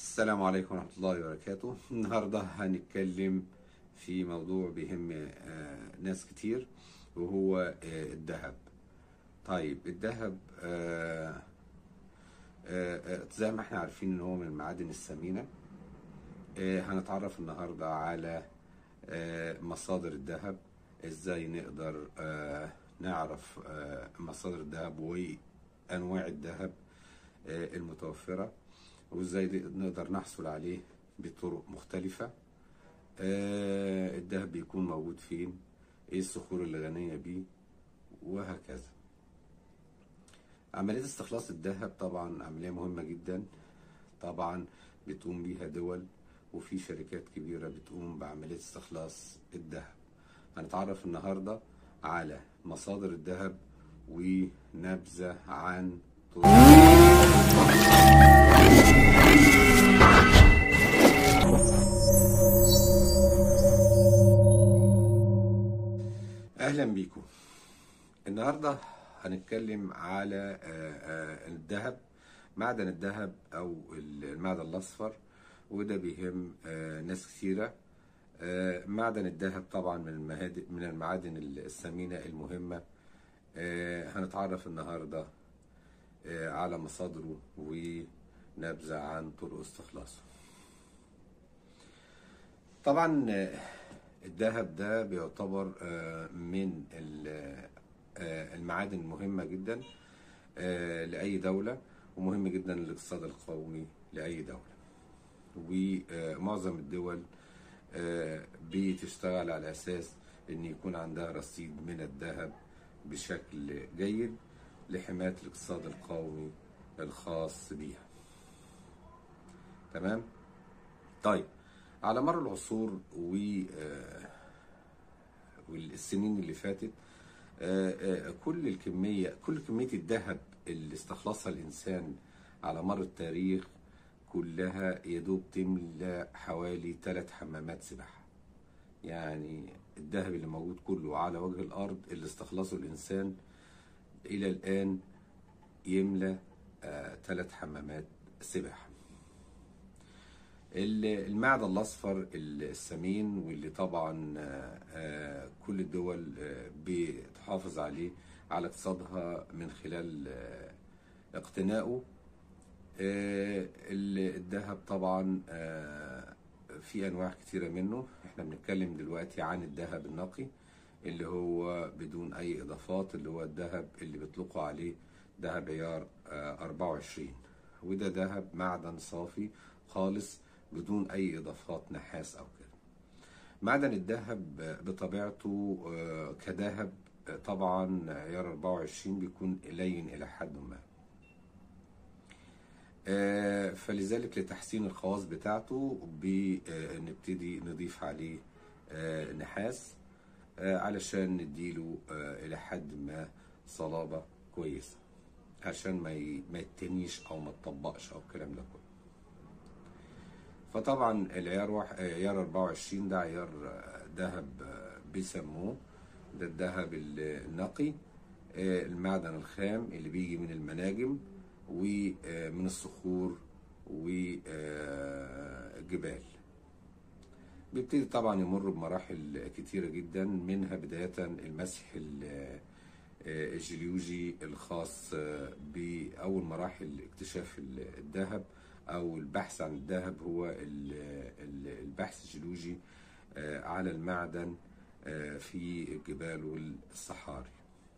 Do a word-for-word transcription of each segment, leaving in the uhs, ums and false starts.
السلام عليكم ورحمة الله وبركاته. النهاردة هنتكلم في موضوع بيهم آه، ناس كتير، وهو آه، الذهب. طيب الذهب آه، آه، آه، زي ما احنا عارفين ان هو من المعادن الثمينة. آه، هنتعرف النهاردة على آه، مصادر الذهب، ازاي نقدر آه، نعرف آه، مصادر الذهب وانواع الذهب آه، المتوفرة، وازاي نقدر نحصل عليه بطرق مختلفة. آه الذهب بيكون موجود فين، ايه الصخور اللي غنية بيه، وهكذا. عملية استخلاص الذهب طبعا عملية مهمة جدا، طبعا بتقوم بيها دول، وفي شركات كبيرة بتقوم بعملية استخلاص الذهب. هنتعرف النهاردة على مصادر الذهب ونبذة عن اهلا بيكم. النهارده هنتكلم على آه، آه، الذهب، معدن الذهب او المعدن الاصفر، وده بيهم آه، ناس كثيره. آه، معدن الذهب طبعا من المهاد- من المعادن الثمينه المهمه. آه، هنتعرف النهارده آه، على مصادره ونبذه عن طرق استخلاصه. طبعا آه، الذهب ده بيعتبر آه، من ال- آه، المعادن المهمة جدا آه، لأي دولة، ومهم جدا للاقتصاد القومي لأي دولة. ومعظم الدول آه، بتشتغل على أساس إن يكون عندها رصيد من الذهب بشكل جيد لحماية الاقتصاد القومي الخاص بيها. تمام؟ طيب، على مر العصور و آه، والسنين اللي فاتت، آه، آه، كل الكمية كل كمية الذهب اللي استخلصها الإنسان على مر التاريخ كلها يدوب تملى حوالي ثلاث حمامات سباحة. يعني الذهب اللي موجود كله على وجه الأرض اللي استخلصه الإنسان إلى الآن يملى ثلاث حمامات سباحة. المعدن الأصفر الثمين، واللي طبعا آه، آه، كل الدول آه، بتحافظ عليه على اقتصادها من خلال آه، اقتنائه. آه، الذهب طبعا آه، في أنواع كتيرة منه. احنا بنتكلم دلوقتي عن الذهب النقي اللي هو بدون أي إضافات، اللي هو الذهب اللي بيطلقوا عليه ذهب عيار آه، أربعة وعشرين، وده ذهب معدن صافي خالص بدون أي إضافات نحاس أو كده. معدن الذهب بطبيعته آه، كذهب آه، طبعا عيار أربعة وعشرين بيكون لين إلى حد ما، آه، فلذلك لتحسين الخواص بتاعته بنبتدي نضيف عليه آه، نحاس آه، علشان نديله آه، إلى حد ما صلابة كويسة، عشان ما ي- ما يتنيش أو ما تطبقش أو الكلام ده كله. فطبعا العيار واحد عيار أربعة وعشرين ده عيار آه، ذهب آه، بيسموه ده الذهب النقي، آه، المعدن الخام اللي بيجي من المناجم ومن الصخور والجبال. بيبتدي طبعا يمر بمراحل كتيرة جدا، منها بداية المسح ال- آه، الجيولوجي الخاص آه، بأول مراحل اكتشاف الذهب أو البحث عن الذهب، هو ال- ال- البحث الجيولوجي آه، على المعدن آه، في الجبال والصحاري.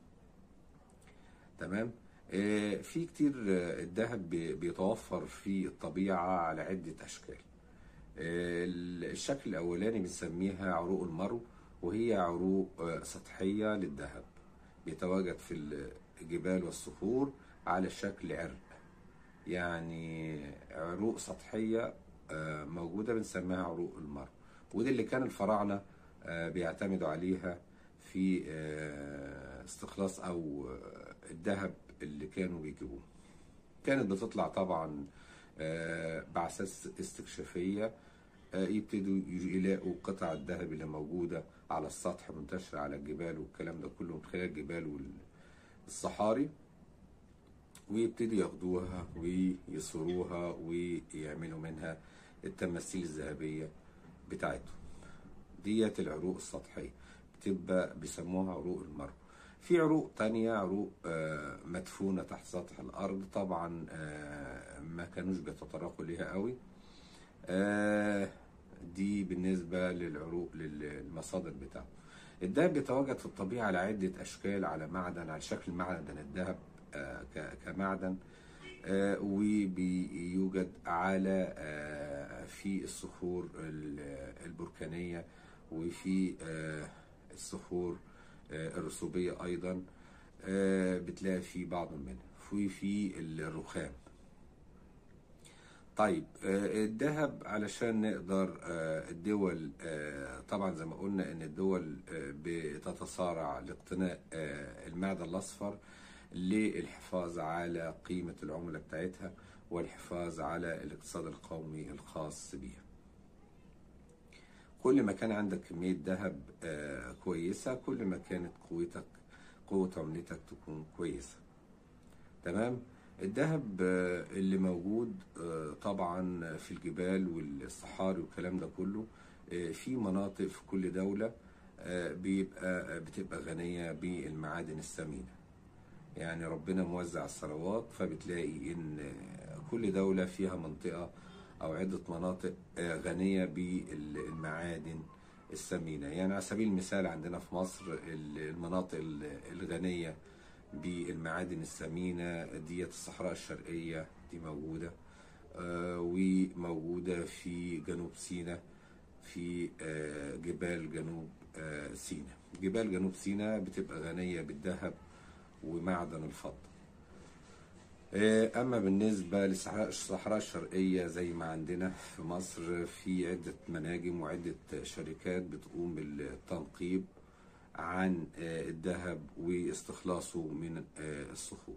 تمام. آه، في كتير آه، الذهب بي- بيتوفر في الطبيعة على عدة أشكال. آه، الشكل الأولاني بنسميها عروق المرو، وهي عروق آه، سطحية للذهب، بيتواجد في الجبال والصخور على شكل عرق. يعني عروق سطحية آه، موجودة بنسميها عروق المرو، ودي اللي كان الفراعنة آه، بيعتمدوا عليها في آه، استخلاص أو آه، الذهب اللي كانوا بيجيبوه. كانت بتطلع طبعا آه، بعثات استكشافية، آه، يبتدوا يلاقوا قطع الذهب اللي موجودة على السطح منتشرة على الجبال والكلام ده كله من خلال الجبال والصحاري، ويبتدي ياخدوها ويصوروها ويعملوا منها التماثيل الذهبية بتاعتهم. ديت العروق السطحية بتبقى بيسموها عروق المرو. في عروق تانية، عروق آه، مدفونة تحت سطح الأرض، طبعا آه، ما كانوش بيتطرقوا ليها قوي. آه، دي بالنسبة للعروق للمصادر بتاعته. الدهب بيتواجد في الطبيعة على عدة أشكال، على معدن، على شكل معدن الذهب آه، ك- كمعدن، آه، وبيوجد على آه، في الصخور ال- البركانية، وفي آه، الصخور آه، الرسوبية أيضا آه، بتلاقي في بعض منها، في في الرخام. طيب آه، الذهب علشان نقدر آه، الدول آه، طبعا زي ما قلنا ان الدول آه، بتتصارع لاقتناء آه، المعدن الاصفر للحفاظ على قيمة العملة بتاعتها والحفاظ على الاقتصاد القومي الخاص بيها. كل ما كان عندك كمية ذهب آه، كويسة، كل ما كانت قوتك قوة عملتك تكون كويسة. تمام. الذهب آه، اللي موجود آه، طبعا في الجبال والصحاري والكلام ده كله، آه، في مناطق في كل دولة آه، بيبقى بتبقى غنية بالمعادن الثمينة. يعني ربنا موزع الثروات، فبتلاقي ان كل دولة فيها منطقة او عدة مناطق آه، غنية بالمعادن الثمينة. يعني على سبيل المثال عندنا في مصر المناطق الغنية بالمعادن الثمينة ديت الصحراء الشرقية، دي موجودة آه، وموجودة في جنوب سيناء، في آه، جبال جنوب آه، سيناء. جبال جنوب سيناء بتبقى غنية بالذهب ومعدن الفضة. آه، أما بالنسبة للصحراء الصحراء الشرقية زي ما عندنا في مصر، في عدة مناجم وعدة شركات بتقوم بالتنقيب عن آه، الذهب واستخلاصه من آه، الصخور.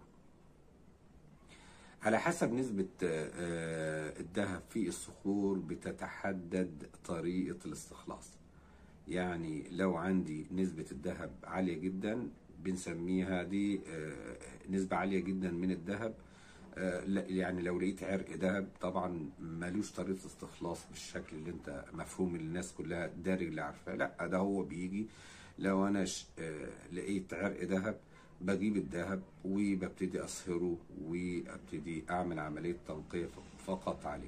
على حسب نسبة آه، آه، الذهب في الصخور بتتحدد طريقة الاستخلاص. يعني لو عندي نسبة الذهب عالية جدا بنسميها دي آه، نسبة عالية جدا من الذهب. آه، لا، يعني لو لقيت عرق ذهب طبعا ملوش طريقة استخلاص بالشكل اللي انت مفهوم الناس كلها دارج اللي عارفاه. لا، ده هو بيجي لو انا ش- آه، لقيت عرق ذهب، بجيب الذهب وببتدي اصهره وابتدي اعمل عملية تنقية فقط عليه.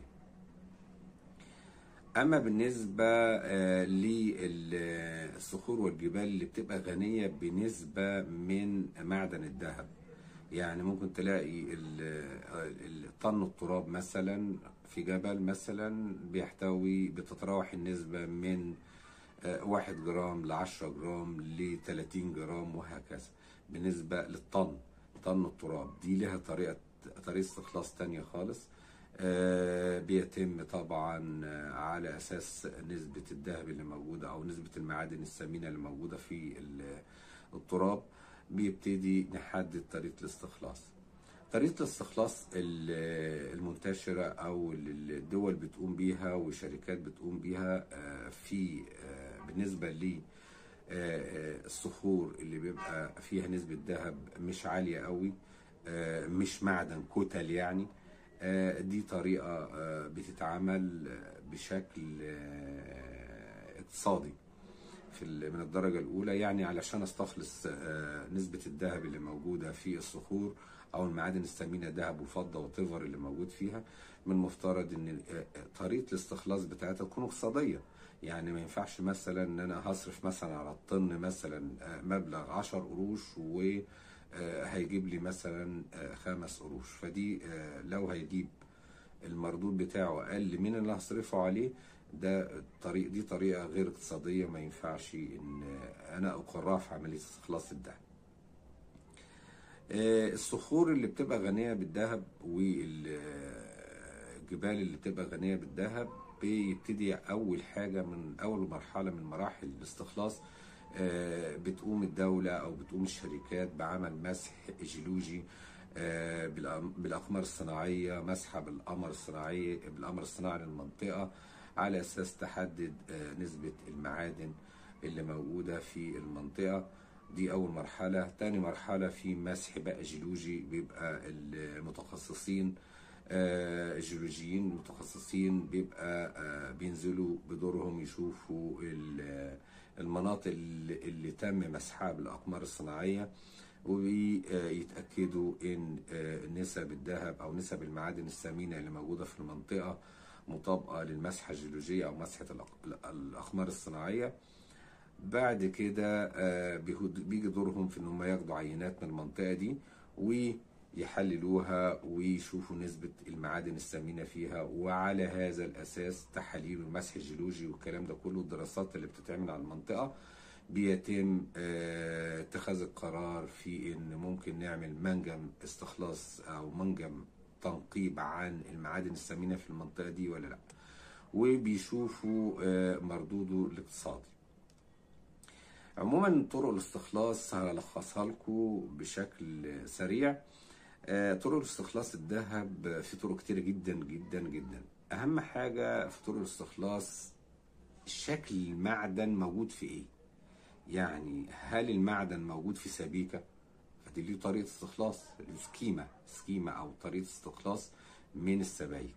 اما بالنسبة آه، للصخور والجبال اللي بتبقى غنية بنسبة من معدن الذهب، يعني ممكن تلاقي ال- ال- طن التراب مثلا في جبل مثلا بيحتوي بتتراوح النسبة من آه، واحد جرام لعشرة جرام لتلاتين جرام وهكذا، بالنسبة للطن. طن التراب دي لها طريقة طريقة استخلاص تانية خالص. آه، بيتم طبعا آه، على أساس نسبة الذهب اللي موجودة أو نسبة المعادن الثمينة اللي موجودة في ال- التراب، بيبتدي نحدد طريقة الاستخلاص. طريقة الاستخلاص ال- المنتشرة أو اللي الدول بتقوم بيها والشركات بتقوم بيها آه، في آه، بالنسبة لي آه، آه، الصخور اللي بيبقى فيها نسبة ذهب مش عالية قوي، آه، مش معدن كتل يعني. آه، دي طريقة آه، بتتعمل آه، بشكل آه، اقتصادي في ال- من الدرجة الأولى. يعني علشان أستخلص آه، نسبة الذهب اللي موجودة في الصخور أو المعادن الثمينة، ذهب وفضة وطيفر اللي موجود فيها، من المفترض إن آه، آه، طريقة الاستخلاص بتاعتها تكون اقتصادية. يعني ما ينفعش مثلا إن أنا هصرف مثلا على الطن مثلا آه، مبلغ عشر قروش و آه، هيجيب لي مثلا آه، خمس قروش. فدي آه، لو هيجيب المردود بتاعه اقل من اللي هصرفه عليه، ده طريق دي طريقه غير اقتصاديه، ما ينفعش ان انا اقرها في عمليه استخلاص الذهب. آه، الصخور اللي بتبقى غنيه بالذهب والجبال اللي بتبقى غنيه بالذهب بيبتدي اول حاجه من اول مرحله من مراحل الاستخلاص، آه، بتقوم الدولة أو بتقوم الشركات بعمل مسح جيولوجي آه، بالأم- بالأقمار الصناعية، مسحة بالقمر الصناعي بالقمر الصناعي للمنطقة، على أساس تحدد آه، نسبة المعادن اللي موجودة في المنطقة. دي اول مرحله. تاني مرحله في مسح بقى جيولوجي، بيبقى المتخصصين آه، الجيولوجيين المتخصصين بيبقى آه، بينزلوا بدورهم يشوفوا ال- المناطق اللي اللي تم مسحها بالاقمار الصناعيه، ويتاكدوا ان آه، نسب الذهب او نسب المعادن الثمينه اللي موجوده في المنطقه مطابقه للمسحه الجيولوجيه او مسحه الأق- الاقمار الصناعيه. بعد كده آه، بيهود- بيجي دورهم في ان هم ياخدوا عينات من المنطقه دي ويحللوها ويشوفوا نسبه المعادن الثمينه فيها، وعلى هذا الاساس تحاليل المسح الجيولوجي والكلام ده كله، الدراسات اللي بتتعمل على المنطقه، بيتم آه، اتخاذ القرار في ان ممكن نعمل منجم استخلاص او منجم تنقيب عن المعادن الثمينه في المنطقه دي ولا لا، وبيشوفوا آه، مردوده الاقتصادي. عموما طرق الاستخلاص هلخصها لكم بشكل سريع. آه، طرق الاستخلاص الذهب في طرق كتيرة جدا جدا جدا. اهم حاجة في طرق الاستخلاص شكل المعدن موجود في ايه. يعني هل المعدن موجود في سبيكة، فدي ليه طريقة استخلاص، سكيمة سكيمة او طريقة استخلاص من السبائك،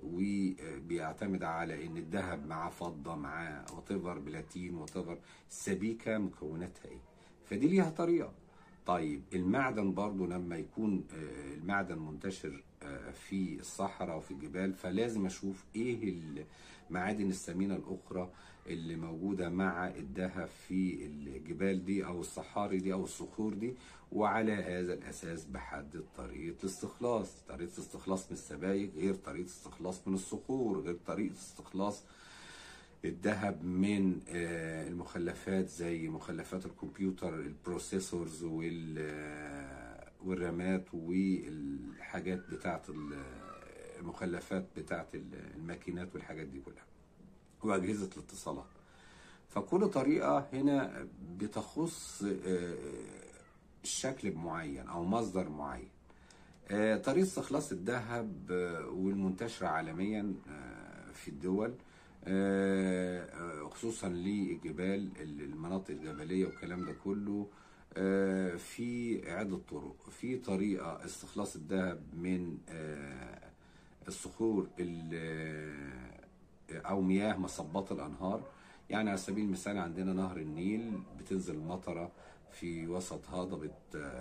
وبيعتمد على ان الذهب معاه فضة، معاه واتيفر بلاتين واتيفر، السبيكة مكوناتها ايه، فدي ليها طريقة. طيب المعدن برضو لما يكون آه، المعدن منتشر آه، في الصحراء وفي الجبال، فلازم اشوف ايه المعادن الثمينة الاخرى اللي موجودة مع الذهب في الجبال دي او الصحاري دي او الصخور دي، وعلى هذا الاساس بحدد طريقة الاستخلاص. طريقة الاستخلاص من السبائك غير طريقة الاستخلاص من الصخور، غير طريقة استخلاص الذهب من آه، المخلفات زي مخلفات الكمبيوتر، البروسيسورز وال آه، والرامات والحاجات بتاعت المخلفات بتاعت الماكينات والحاجات دي كلها، وأجهزة الاتصالات. فكل طريقة هنا بتخص آه، الشكل معين أو مصدر معين. آه، طريقة استخلاص الذهب آه، والمنتشرة عالميا آه، في الدول، آه، آه، خصوصا للجبال، المناطق الجبلية والكلام ده كله، آه، في عدة طرق. في طريقة استخلاص الذهب من آه، الصخور ال- أو مياه مصبات الأنهار. يعني على سبيل المثال عندنا نهر النيل، بتنزل المطرة في وسط هضبة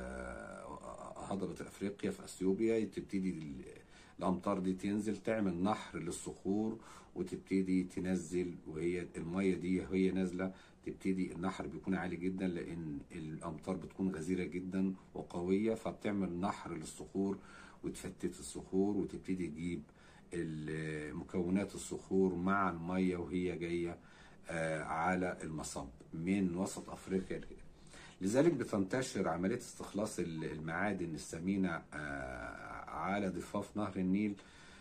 آه، هضبة أفريقيا في أثيوبيا، تبتدي ال- الأمطار دي تنزل تعمل نحر للصخور، وتبتدي تنزل، وهي المية دي وهي نازلة تبتدي النحر بيكون عالي جدا، لأن الأمطار بتكون غزيرة جدا وقوية، فبتعمل نحر للصخور وتفتت الصخور، وتبتدي تجيب ال- مكونات الصخور مع المية وهي جاية آه، على المصب من وسط أفريقيا لكده. لذلك بتنتشر عملية استخلاص المعادن الثمينة آه، على ضفاف نهر النيل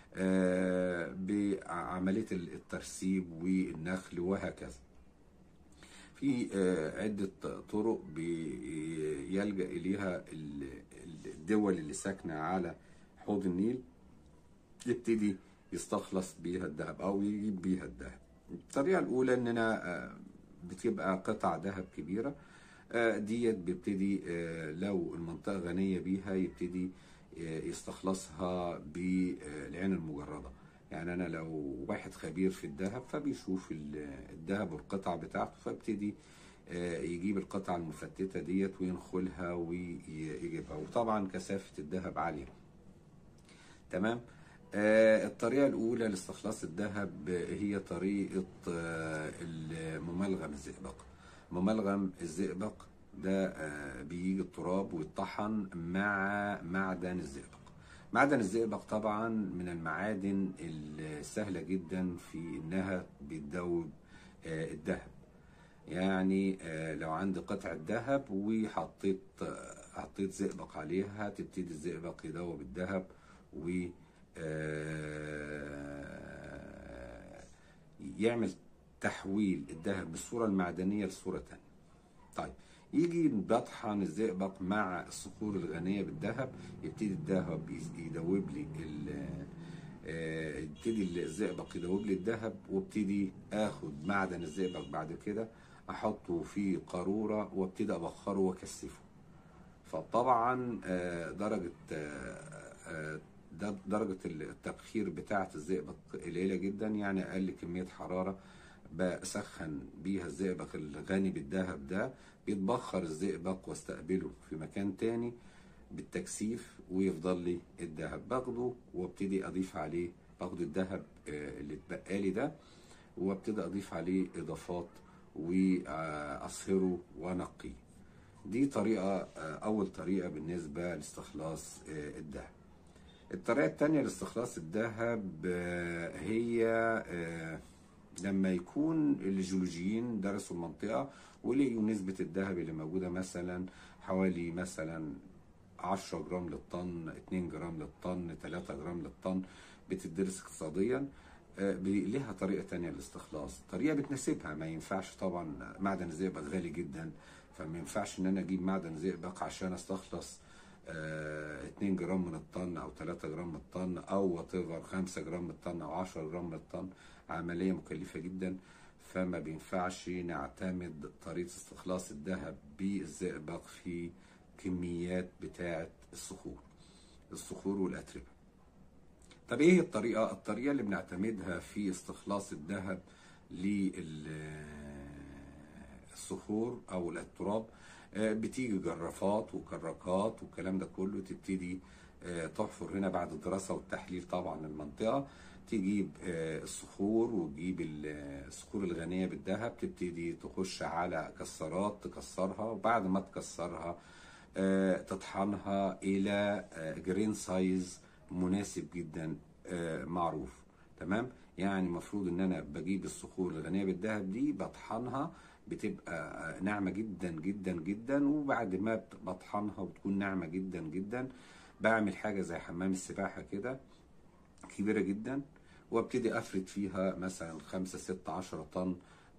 آه، بعملية الترسيب والنخل وهكذا. في آه، عدة طرق بيلجأ إليها الدول اللي ساكنة على حوض النيل، يبتدي يستخلص بيها الذهب أو يجيب بيها الذهب. الطريقة الأولى إننا آه، بتبقى قطع ذهب كبيرة، آه، ديت بيبتدي آه، لو المنطقة غنية بيها يبتدي آه، يستخلصها بالعين المجردة. يعني أنا لو واحد خبير في الذهب فبيشوف ال- الذهب والقطع بتاعته، فابتدي آه، يجيب القطعة المفتتة ديت وينخلها ويجيبها، وطبعا كثافة الذهب عالية. تمام. آه، الطريقة الأولى لاستخلاص الذهب هي طريقة آه، مملغم الزئبق. مملغم الزئبق ده آه، بيجي التراب ويطحن مع معدن الزئبق. معدن الزئبق طبعا من المعادن السهلة جدا في إنها بتذوب آه، الذهب. يعني آه، لو عندي قطعة ذهب وحطيت آه، حطيت زئبق عليها، تبتدي الزئبق يذوب الذهب و آه، يعمل تحويل الذهب من الصورة المعدنية لصورة تانية. طيب يجي بطحن الزئبق مع الصخور الغنية بالذهب، يبتدي الذهب يدوب لي ال- آه، يبتدي الزئبق يدوب لي الذهب، وابتدي اخد معدن الزئبق بعد كده احطه في قارورة وابتدي ابخره واكثفه. فطبعا آه، درجة آه، آه، ده- درجة التبخير بتاعة الزئبق قليلة جدا، يعني أقل كمية حرارة بسخن بيها الزئبق الغني بالذهب ده، بيتبخر الزئبق واستقبله في مكان تاني بالتكثيف ويفضل لي الذهب. باخده وابتدي أضيف عليه، باخد الذهب آه، اللي اتبقى لي ده وابتدي أضيف عليه إضافات وأصهره وأنقيه. دي طريقة آه، أول طريقة بالنسبة لاستخلاص آه، الذهب. الطريقة التانية لاستخلاص الذهب آه، هي آه، لما يكون الجيولوجيين درسوا المنطقة ولقيوا نسبة الذهب اللي موجودة مثلا حوالي مثلا عشرة جرام للطن، اتنين جرام للطن، تلاتة جرام للطن، بتدرس اقتصاديا. آه، بي- ليها طريقة تانية للاستخلاص، طريقة بتناسبها. ما ينفعش طبعا، معدن الزئبق غالي جدا، فما ينفعش ان انا اجيب معدن زئبق عشان استخلص آه، اتنين جرام من الطن او تلاتة جرام من الطن او وات ايفر خمسة جرام من الطن او عشرة جرام من الطن. عملية مكلفة جدا، فما بينفعش نعتمد طريقة استخلاص الذهب بالزئبق في كميات بتاعة الصخور الصخور والأتربة. طب ايه الطريقة؟ الطريقة اللي بنعتمدها في استخلاص الذهب للصخور او التراب، آه، بتيجي جرافات وكراكات والكلام ده كله، تبتدي آه، تحفر هنا بعد الدراسة والتحليل طبعا المنطقة، تجيب آه، الصخور وتجيب ال- الصخور الغنية بالذهب، تبتدي تخش على كسارات تكسرها، وبعد ما تكسرها آه، تطحنها الى آه، جرين سايز مناسب جدا آه، معروف. تمام، يعني المفروض ان انا بجيب الصخور الغنيه بالذهب دي بطحنها، بتبقى آه، ناعمه جدا جدا جدا، وبعد ما بت- بطحنها وتكون ناعمه جدا جدا، بعمل حاجه زي حمام السباحه كده كبيره جدا، وابتدي افرد فيها مثلا خمسة ستة عشرة طن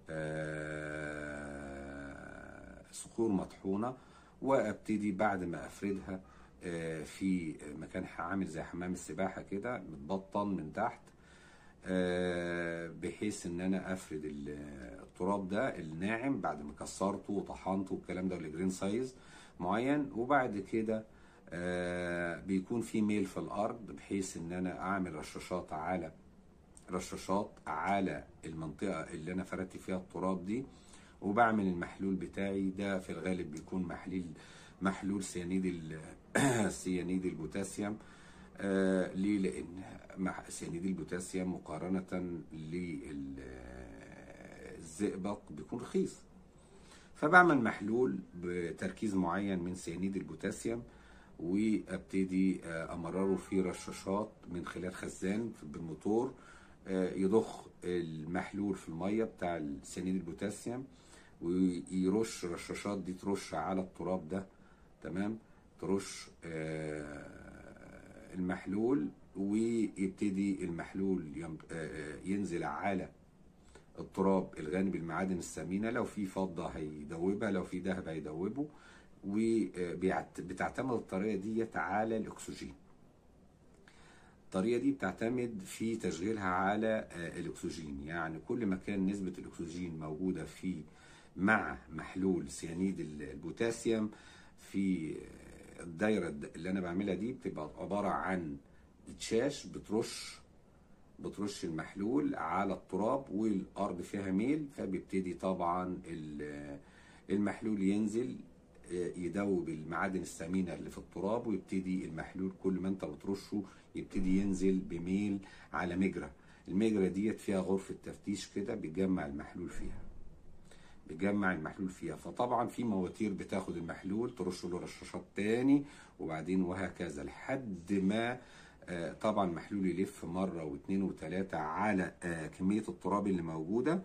آه، صخور مطحونه، وابتدي بعد ما افردها آه، في مكان عامل زي حمام السباحه كده متبطن من تحت، آه، بحيث ان انا افرد ال- التراب ده الناعم بعد ما كسرته وطحنته والكلام ده والجرين سايز معين. وبعد كده آه، بيكون في ميل في الارض، بحيث ان انا اعمل رشاشات على رشاشات على المنطقه اللي انا فردت فيها التراب دي، وبعمل المحلول بتاعي ده. في الغالب بيكون محلول محلول سيانيد ال- سيانيد البوتاسيوم. آه ليه؟ لان مع سيانيد البوتاسيوم مقارنه للزئبق بيكون رخيص، فبعمل محلول بتركيز معين من سيانيد البوتاسيوم، وابتدي آه، امرره في رشاشات من خلال خزان بالموتور، آه، يضخ المحلول في الميه بتاع سيانيد البوتاسيوم، ويرش رشاشات دي ترش على التراب ده. تمام، ترش آه، المحلول، ويبتدي المحلول ين- آه، آه، ينزل على التراب الغني بالمعادن الثمينة، لو في فضة هيدوبها، لو في ذهب هيدوبه. وبتعتمد الطريقة دي على الأكسجين. الطريقة دي بتعتمد في تشغيلها على آه، الأكسجين، يعني كل ما كان نسبة الأكسجين موجودة في مع محلول سيانيد البوتاسيوم في آه، الدايرة اللي أنا بعملها دي، بتبقى عبارة عن شاش بترش بترش المحلول على التراب والارض فيها ميل، فبيبتدي طبعا ال- المحلول ينزل آه، يدوب المعادن الثمينه اللي في التراب، ويبتدي المحلول كل ما انت بترشه يبتدي ينزل بميل على مجرى. المجرى ديت فيها غرفه تفتيش كده بتجمع المحلول فيها بتجمع المحلول فيها فطبعا في مواتير بتاخد المحلول ترش له رشاشات تاني، وبعدين وهكذا لحد ما آه، طبعا المحلول يلف مره واثنين وثلاثه على آه، كميه التراب اللي موجوده،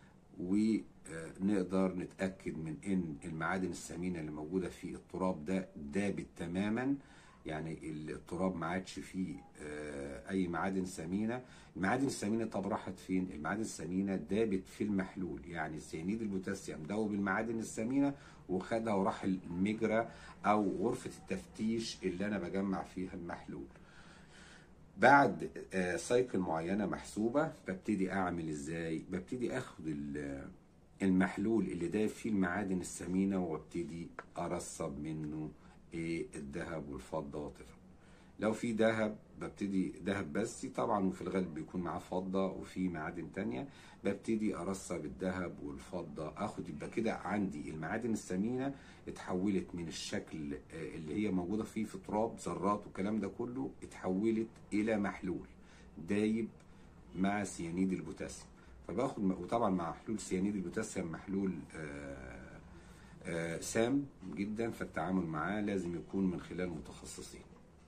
ونقدر نتاكد من ان المعادن الثمينه اللي موجوده في التراب ده دابت تماما. يعني التراب ما عادش فيه آه، اي معادن ثمينه. المعادن الثمينه طب راحت فين؟ المعادن الثمينه دابت في المحلول، يعني سيانيد البوتاسيوم دوب المعادن الثمينه وخدها وراح المجرى او غرفه التفتيش اللي انا بجمع فيها المحلول. بعد آه، سايكل معينه محسوبه، ببتدي اعمل ازاي؟ ببتدي اخد ال- المحلول اللي دايب فيه المعادن الثمينة، وابتدي ارسب منه ايه الذهب والفضة وطفل. لو في ذهب ببتدي ذهب بس طبعا، وفي الغالب بيكون معاه فضة وفي معادن تانية، ببتدي ارسب الذهب والفضة، اخد يبقى كده عندي المعادن الثمينة اتحولت من الشكل آه، اللي هي موجودة فيه في تراب ذرات والكلام ده كله، اتحولت الى محلول دايب مع سيانيد البوتاسيوم. فباخد، وطبعا مع محلول سيانيد البوتاسيوم محلول آه، آه، سام جدا، فالتعامل معاه لازم يكون من خلال متخصصين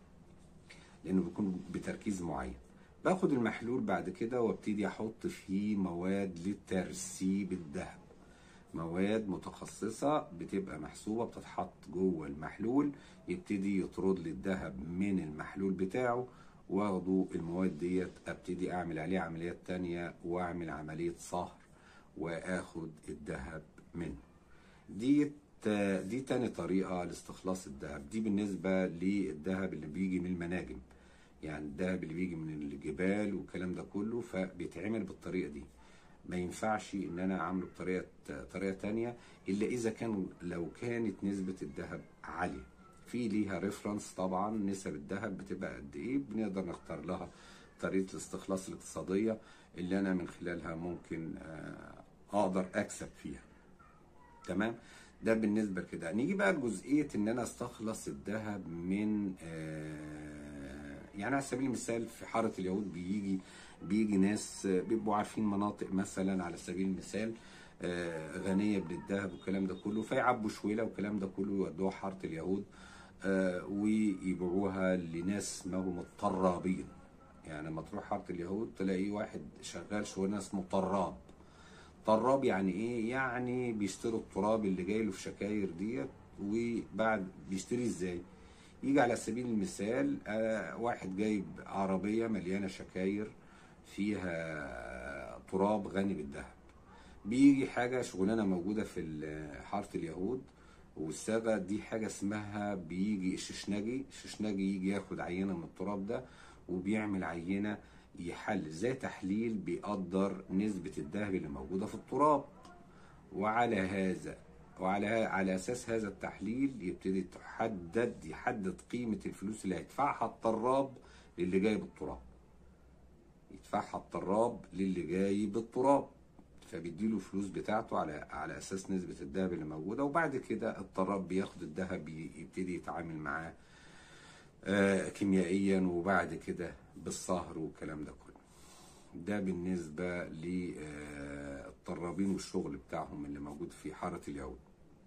لانه بيكون بتركيز معين. باخد المحلول بعد كده وابتدي احط فيه مواد لترسيب الذهب، مواد متخصصة بتبقى محسوبة بتتحط جوه المحلول، يبتدي يطرد لي الذهب من المحلول بتاعه، واخده المواد ديت ابتدي اعمل عليه عمليات تانية، واعمل عملية صهر واخد الذهب منه. دي دي تاني طريقة لاستخلاص الذهب. دي بالنسبة للذهب اللي بيجي من المناجم، يعني الذهب اللي بيجي من الجبال والكلام ده كله، فبيتعمل بالطريقة دي. ما ينفعش ان انا اعمله بطريقة طريقة تانية الا اذا كان، لو كانت نسبة الذهب عالية. في ليها ريفرنس طبعا، نسب الذهب بتبقى قد ايه، بنقدر نختار لها طريقة الاستخلاص الاقتصادية اللي انا من خلالها ممكن آه، اقدر اكسب فيها. تمام. ده بالنسبه كده. نيجي بقى لجزئيه ان انا استخلص الذهب من آه، يعني على سبيل المثال في حاره اليهود بيجي بيجي ناس بيبقوا عارفين مناطق مثلا على سبيل المثال آه، غنيه بالذهب والكلام ده كله، فيعبوا شويله والكلام ده كله يودوها حاره اليهود آه، ويبيعوها لناس ما هم الطرابين. يعني لما تروح حاره اليهود تلاقي واحد شغال شغلانه اسمه طراب. طراب يعني ايه؟ يعني بيشتروا التراب اللي جاي له في شكاير ديت، وبعد بيشتري ازاي؟ يجي على سبيل المثال آه واحد جايب عربية مليانة شكاير فيها تراب غني بالذهب. بيجي حاجة شغلانة موجودة في حارة اليهود والصاغة دي، حاجة اسمها بيجي الششنجي. الششنجي يجي ياخد عينة من التراب ده وبيعمل عينة، يحلل زي تحليل بيقدر نسبة الذهب اللي موجودة في التراب، وعلى هذا وعلى على اساس هذا التحليل يبتدي تحدد يحدد قيمة الفلوس اللي هيدفعها الطراب للي جايب التراب. يدفعها الطراب للي جايب التراب، فبيديله الفلوس بتاعته على على اساس نسبة الذهب اللي موجودة، وبعد كده الطراب بياخد الذهب يبتدي يتعامل معاه آه كيميائيا، وبعد كده بالصهر والكلام ده كله. ده بالنسبة للطرابين والشغل بتاعهم اللي موجود في حارة اليهود.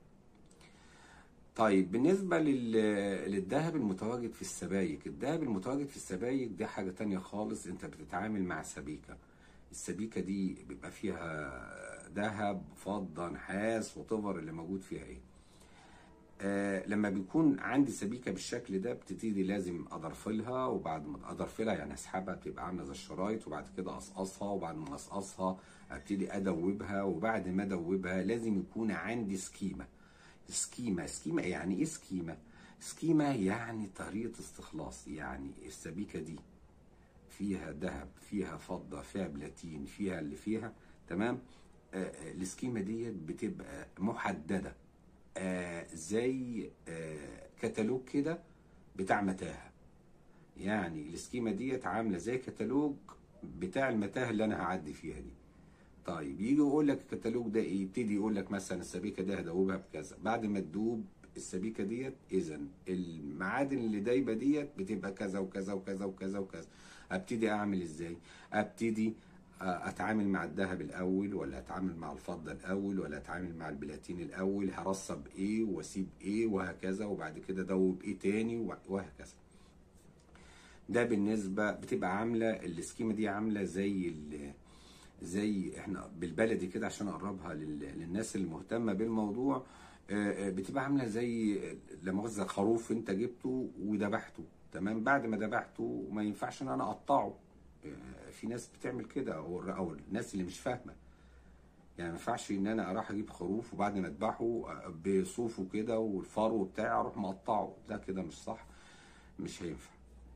طيب بالنسبة للذهب المتواجد في السبايك، الذهب المتواجد في السبايك ده حاجة تانية خالص. انت بتتعامل مع سبيكة، السبيكة دي بيبقى فيها ذهب فضة نحاس وطفر اللي موجود فيها ايه. آه لما بيكون عندي سبيكه بالشكل ده بتبتدي لازم اضرفلها، وبعد ما اضرفلها يعني اسحبها بتبقى عامله زي الشرايط، وبعد كده اقصقصها، وبعد ما اقصقصها ابتدي ادوبها، وبعد ما ادوبها لازم يكون عندي سكيمه. سكيمه سكيمه يعني ايه سكيمه؟ سكيمه يعني طريقه استخلاص. يعني السبيكه دي فيها ذهب، فيها فضه، فيها بلاتين، فيها اللي فيها. تمام. آه السكيمه ديت بتبقى محدده آه زي آه كتالوج كده بتاع متاهه. يعني السكيمه ديت عامله زي كتالوج بتاع المتاهه اللي انا هعدي فيها دي. طيب يجي يقول لك الكتالوج ده ايه؟ يبتدي يقول لك مثلا السبيكه ده هدوبها بكذا، بعد ما تدوب السبيكه ديت اذا المعادن اللي دايبه ديت بتبقى كذا وكذا وكذا وكذا وكذا. ابتدي اعمل ازاي؟ ابتدي اتعامل مع الذهب الاول، ولا اتعامل مع الفضه الاول، ولا اتعامل مع البلاتين الاول، هرصب ايه واسيب ايه وهكذا، وبعد كده ادوب ايه تاني وهكذا. ده بالنسبه بتبقى عامله السكيمه دي عامله زي زي احنا بالبلدي كده عشان اقربها للناس المهتمه بالموضوع، بتبقى عامله زي لا مؤاخذه خروف انت جبته وذبحته. تمام. بعد ما ذبحته ما ينفعش ان انا اقطعه. في ناس بتعمل كده، او او الناس اللي مش فاهمه. يعني ما ينفعش ان انا اروح اجيب خروف وبعد ما اذبحه بصوفه كده والفرو بتاعي اروح مقطعه. ده كده مش صح، مش هينفع.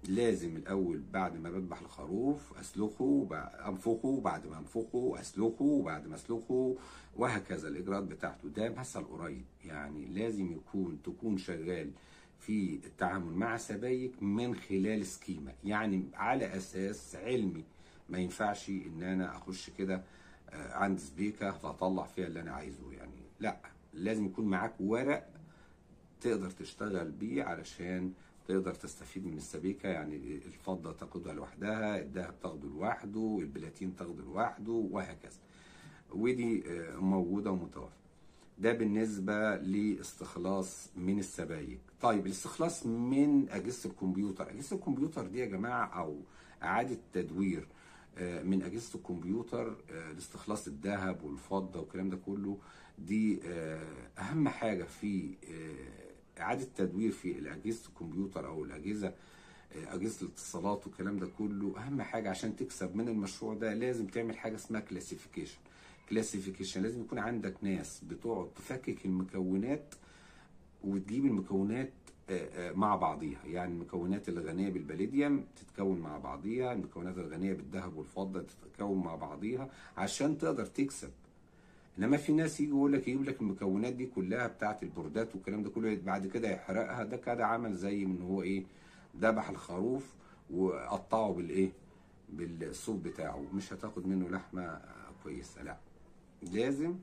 لازم الاول بعد ما بذبح الخروف اسلخه، بع- انفخه، وبعد ما انفخه اسلخه، وبعد ما اسلخه، وهكذا الاجراءات بتاعته. ده مثل قريب، يعني لازم يكون تكون شغال في التعامل مع سبايك من خلال سكيمة، يعني على اساس علمي. ما ينفعش ان انا اخش كده آه، عند سبيكة فاطلع فيها اللي انا عايزه، يعني لا، لازم يكون معاك ورق تقدر تشتغل بيه علشان تقدر تستفيد من السبيكة. يعني الفضة تاخدها لوحدها، الذهب تاخده لوحده، البلاتين تاخده لوحده، وهكذا. ودي آه، موجودة ومتوفرة. ده بالنسبة لاستخلاص من السبائك. طيب الاستخلاص من أجهزة الكمبيوتر. أجهزة الكمبيوتر دي يا جماعة، أو إعادة تدوير آه، من أجهزة الكمبيوتر آه، لاستخلاص الذهب والفضة والكلام ده كله. دي آه، أهم حاجة في آه، إعادة تدوير في أجهزة الكمبيوتر أو الأجهزة آه، أجهزة الاتصالات والكلام ده كله. أهم حاجة عشان تكسب من المشروع ده لازم تعمل حاجة اسمها كلاسيفيكيشن. كلاسيفيكيشن لازم يكون عندك ناس بتقعد تفكك المكونات وتجيب المكونات آه، آه، مع بعضيها. يعني المكونات الغنية بالباليديوم تتكون مع بعضيها، المكونات الغنية بالذهب والفضة تتكون مع بعضيها عشان تقدر تكسب. انما في ناس يجي يقول لك، يجيب لك المكونات دي كلها بتاعت البوردات والكلام ده كله، بعد كده يحرقها. ده كده عمل زي من هو ايه، ذبح الخروف وقطعه بالايه، بالصوف بتاعه. مش هتاخد منه لحمة آه، كويسة. لا، لازم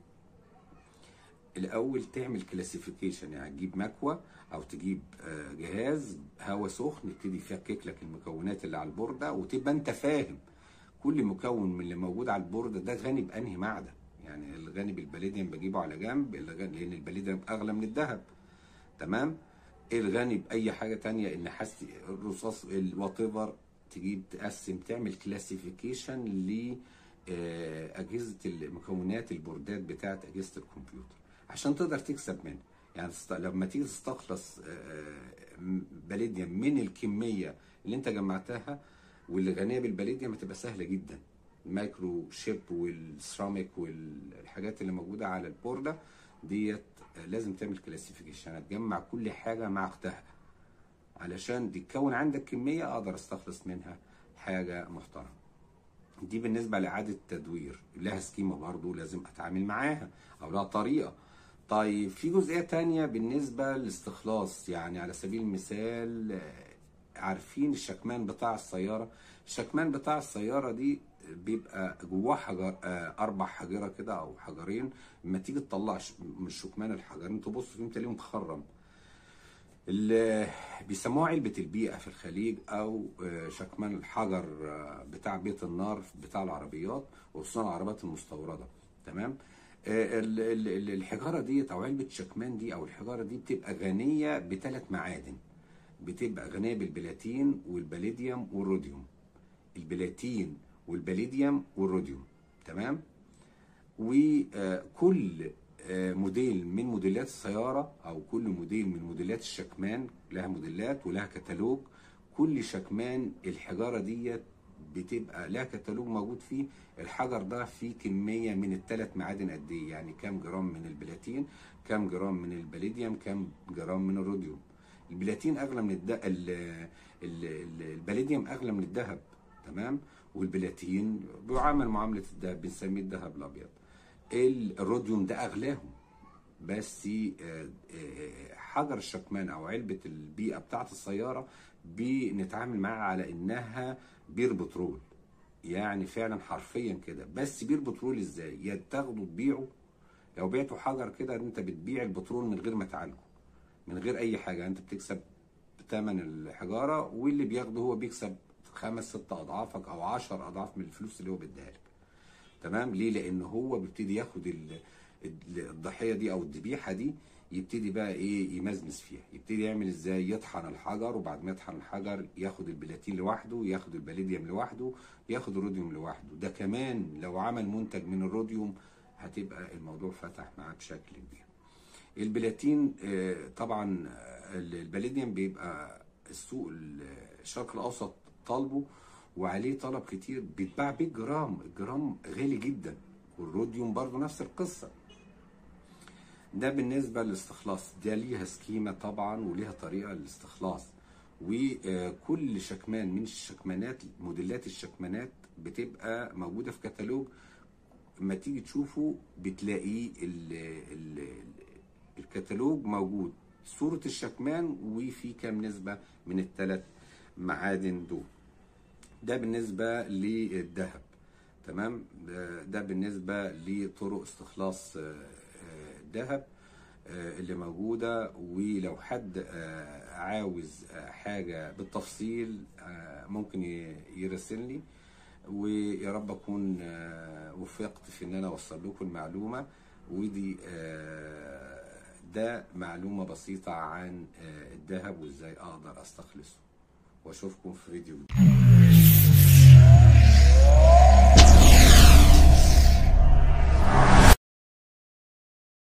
الاول تعمل كلاسيفيكيشن، يعني تجيب مكوى او تجيب آه، جهاز هواء سخن يبتدي يفكك لك المكونات اللي على البورده، وتبقى انت فاهم كل مكون من اللي موجود على البورده ده غني بانهي معدن. يعني الغني بالباليديوم بجيبه على جنب، الغني لان الباليديوم اغلى من الذهب. تمام. الغني باي حاجه تانية، النحاس، الرصاص، الوات ايفر، تجيب تقسم تعمل كلاسيفيكيشن ل آه، اجهزه المكونات البوردات بتاعت اجهزه الكمبيوتر عشان تقدر تكسب منها. يعني تست- لما تيجي تستخلص آه، م- باليديوم من الكميه اللي انت جمعتها واللي غنيه بالباليديوم هتبقى سهله جدا. المايكرو شيب والسيراميك والحاجات اللي موجوده على البورده ديت آه، لازم تعمل كلاسيفيكيشن، هتجمع كل حاجه مع اختها علشان تتكون عندك كميه اقدر استخلص منها حاجه محترمه. دي بالنسبة لإعادة التدوير، لها سكيمة برضه لازم أتعامل معاها أو لها طريقة. طيب في جزئية تانية بالنسبة للاستخلاص. يعني على سبيل المثال آه، عارفين الشكمان بتاع السيارة؟ الشكمان بتاع السيارة دي بيبقى جواه حجر، آه، أربع حجرة كده أو حجرين. لما تيجي تطلع ش- من الشكمان الحجرين تبص فيهم تلاقيهم متخرم. اللي بيسموها علبة البيئة في الخليج، أو آه، شكمان الحجر آه، بتاع بيت النار بتاع العربيات، وخصوصا العربيات المستوردة. تمام. آه، ال- ال- ال- الحجارة دي أو علبة شكمان دي أو الحجارة دي بتبقى غنية بثلاث معادن. بتبقى غنية بالبلاتين والباليديوم والروديوم. البلاتين والباليديوم والروديوم. تمام. وكل موديل من موديلات السيارة أو كل موديل من موديلات الشكمان لها موديلات ولها كتالوج. كل شكمان الحجارة ديت بتبقى لها كتالوج موجود فيه الحجر ده فيه كمية من الثلاث معادن قد ايه، يعني كام جرام من البلاتين، كام جرام من الباليديوم، كام جرام من الروديوم. البلاتين اغلى من الد... ال... ال... ال- الباليديوم اغلى من الذهب. تمام. والبلاتين بيعامل معاملة الذهب، بنسميه الذهب الابيض. الروديوم ده اغلاهم. بس آه، آه، حجر الشكمان او علبة البيئة بتاعت السيارة بنتعامل معاها على انها بير بترول. يعني فعلا حرفيا كده. بس بير بترول ازاي؟ يا تاخده تبيعه، لو بعته حجر كده انت بتبيع البترول من غير ما تعالجه، من غير اي حاجة. انت بتكسب ثمن الحجارة، واللي بياخده هو بيكسب خمس ست اضعافك او عشر اضعاف من الفلوس اللي هو بيديها لك. تمام. ليه؟ لان هو بيبتدي ياخد ال- ال- الضحيه دي او الذبيحه دي، يبتدي بقى ايه، يمزمز فيها. يبتدي يعمل ازاي؟ يطحن الحجر، وبعد ما يطحن الحجر ياخد البلاتين لوحده، ياخد الباليديوم لوحده، ياخد الروديوم لوحده. ده كمان لو عمل منتج من الروديوم هتبقى الموضوع فتح معاه بشكل كبير. البلاتين آه، طبعا آه، الباليديوم بيبقى السوق الشرق الاوسط طالبه وعليه طلب كتير، بيتباع بيه جرام. الجرام غالي جدا. والروديوم برضو نفس القصة. ده بالنسبة للاستخلاص. ده ليها سكيمة طبعا وليها طريقة للاستخلاص. وكل شكمان من الشكمانات، موديلات الشكمانات بتبقى موجودة في كتالوج، اما تيجي تشوفه بتلاقيه ال ال الكتالوج موجود صورة الشكمان وفي كام نسبة من الثلاث معادن دول. ده بالنسبة للذهب. تمام. ده بالنسبة لطرق استخلاص الذهب اللي موجودة. ولو حد عاوز حاجة بالتفصيل ممكن يرسل لي، ويا رب اكون وفقت في ان انا اوصل لكم المعلومة. ودي ده معلومة بسيطة عن الذهب وازاي اقدر استخلصه. واشوفكم في فيديو جديد.